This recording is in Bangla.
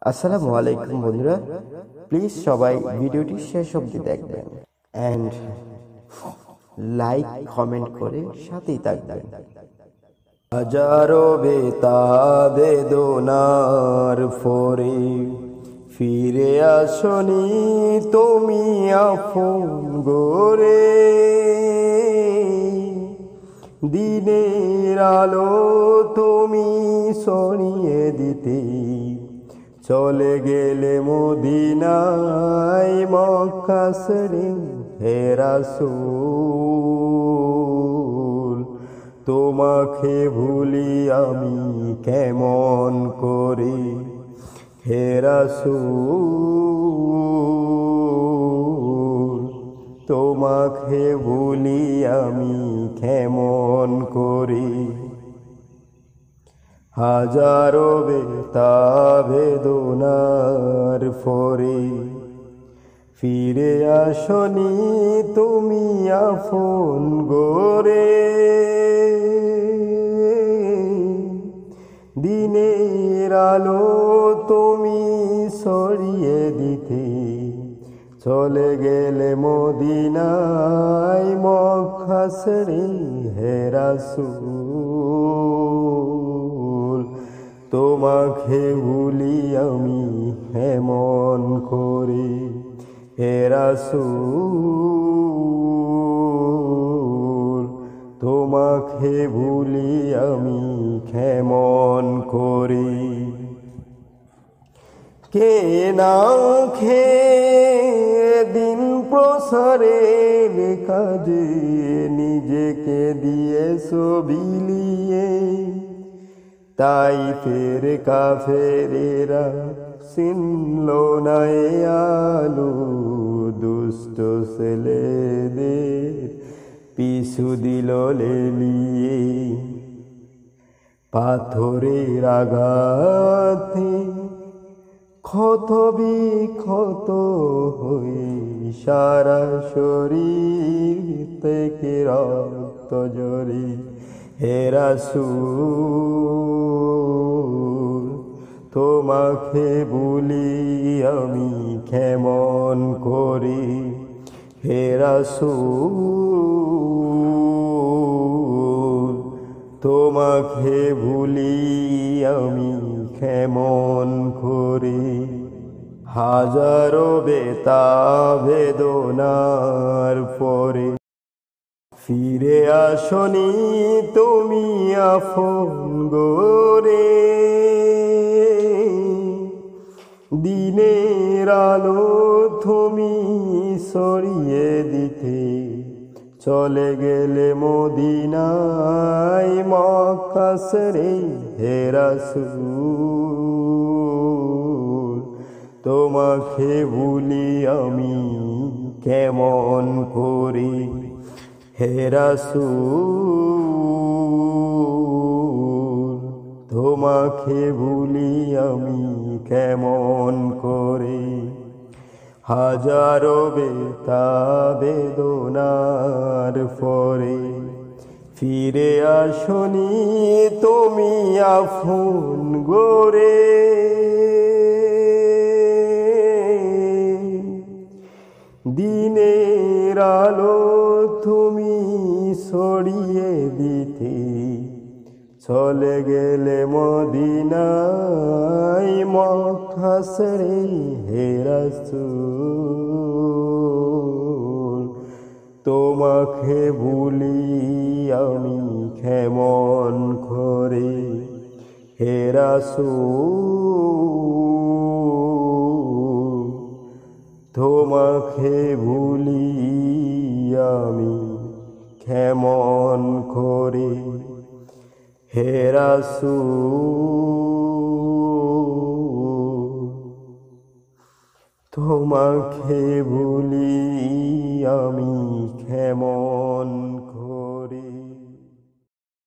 আসসালামু আলাইকুম বন্ধুরা, প্লিজ সবাই ভিডিওটি শেষ অবধি দেখবেন অ্যান্ড লাইক কমেন্ট করে সাথেই থাকবেন। হাজারো বেদনার পরে ফিরে আসনি তুমি আপন গরে, দিনের আলো তুমি সরিয়ে দিতে চলে গেলে মদিনায় মক্কা ছেড়ে হে রাসূল। তোমাকে ভুলি আমি কেমন করে হে রাসূল, তোমাকে ভুলি আমি কেমন করে। হাজারো বেদনার পরে ফিরে আসনি তুমি আপন গরে, দিনের আলো তুমি সরিয়ে দিতে চলে গেলে মদিনায় মক্কা ছেড়ে হে রাসূল। তোমাকে ভুলি আমি কেমন করে হে রাসূল, তোমাকে ভুলি আমি কেমন করে। কে না খেয়ে দিন প্রসারের কাজে নিজেকে দিয়েছো বিলিয়ে, তাই ফের কাফেরেরা চিনল না এ আলো, দুষ্ট ছেলেদের পিছু দিল লেলিয়ে। পাথরের আঘাতে ক্ষত বিক্ষত হয়ে সারা শরীর থেকে রক্ত ঝরে হে রাসূল, তোমাকে ভুলি আমি কেমন করে হে রাসূল, তোমাকে ভুলি আমি কেমন করে। হাজারো বেদনার পরে ফিরে আসনি তুমি আপন গরে, দিনের আলো তুমি সরিয়ে দিতে চলে গেলে মদিনায় মক্কা ছেড়ে হে রাসূল, তোমাকে ভুলি আমি কেমন করে হে রাসূল, তোমাকে ভুলি আমি কেমন করে। হাজারো বেদনার পরে ফিরে আসনি তুমি আপন গরে, দিনের আলো তুমি সরিয়ে দিতে চলে গেলে মদিনায় মক্কা ছেড়ে হে রাসূল, তোমাকে ভুলি আমি কেমন করে হে রাসূল, তোমাকে ভুলি আমি কেমন করে হে রাসূল, তোমাকে ভুলি আমি কেমন